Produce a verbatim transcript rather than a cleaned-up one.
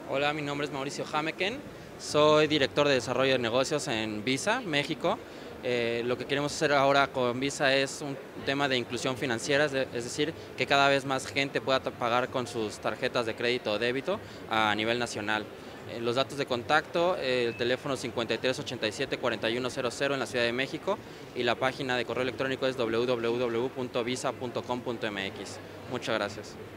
Hola, mi nombre es Mauricio Hameken, soy director de desarrollo de negocios en Visa, México. Eh, lo que queremos hacer ahora con Visa es un tema de inclusión financiera, es, de- es decir, que cada vez más gente pueda ta- pagar con sus tarjetas de crédito o débito a nivel nacional. Eh, los datos de contacto, eh, el teléfono cincuenta y tres ochenta y siete cuarenta y uno cero cero en la Ciudad de México y la página de correo electrónico es w w w punto visa punto com punto m x. Muchas gracias.